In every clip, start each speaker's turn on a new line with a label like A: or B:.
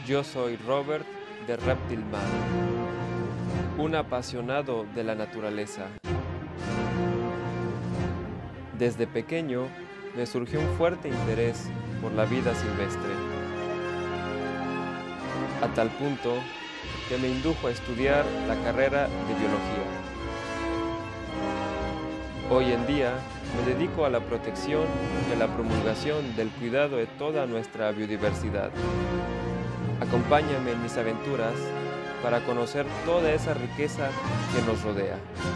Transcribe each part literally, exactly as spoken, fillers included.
A: Yo soy Robert de Reptile Man, un apasionado de la naturaleza. Desde pequeño me surgió un fuerte interés por la vida silvestre, a tal punto que me indujo a estudiar la carrera de biología. Hoy en día me dedico a la protección y a la promulgación del cuidado de toda nuestra biodiversidad. Acompáñame en mis aventuras para conocer toda esa riqueza que nos rodea.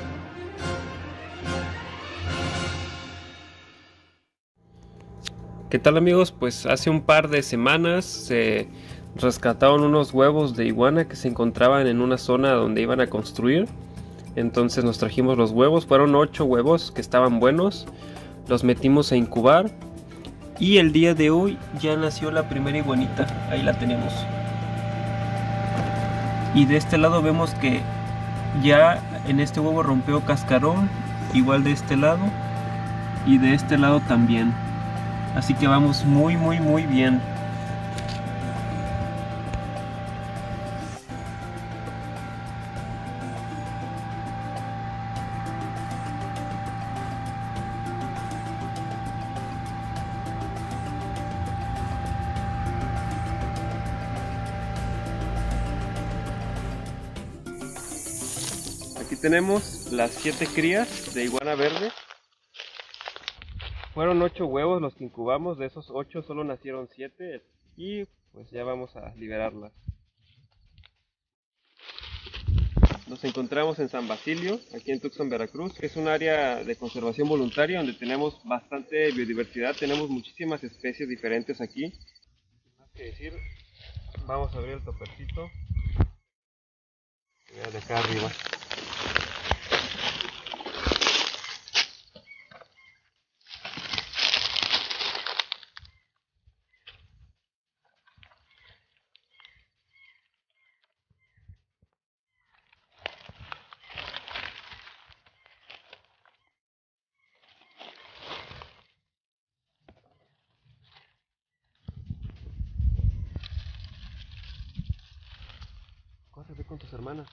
A: ¿Qué tal, amigos? Pues hace un par de semanas se rescataron unos huevos de iguana que se encontraban en una zona donde iban a construir. Entonces nos trajimos los huevos, fueron ocho huevos que estaban buenos, los metimos a incubar y el día de hoy ya nació la primera iguanita, ahí la tenemos. Y de este lado vemos que ya en este huevo rompió cascarón, igual de este lado y de este lado también. Así que vamos muy muy muy bien. Aquí tenemos las siete crías de iguana verde. Fueron ocho huevos los que incubamos, de esos ocho solo nacieron siete y pues ya vamos a liberarlas. Nos encontramos en San Basilio, aquí en Tuxpan, Veracruz, que es un área de conservación voluntaria donde tenemos bastante biodiversidad, tenemos muchísimas especies diferentes aquí. Sin más que decir, vamos a abrir el topercito. Voy a dejar arriba. Corre, ve con tus hermanas.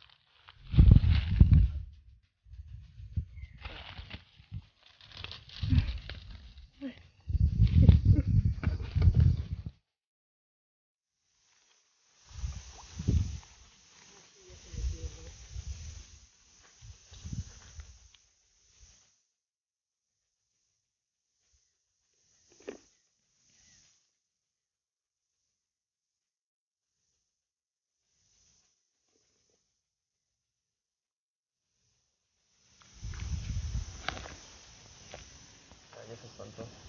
A: Ah, ya se espantó.